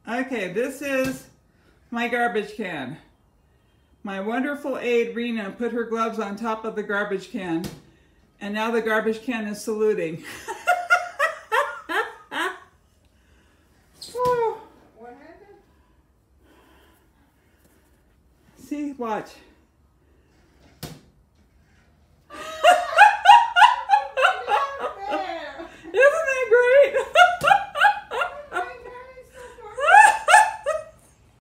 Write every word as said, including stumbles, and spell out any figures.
Okay, this is my garbage can. My wonderful aide, Rena, put her gloves on top of the garbage can, and now the garbage can is saluting. What happened? See, watch.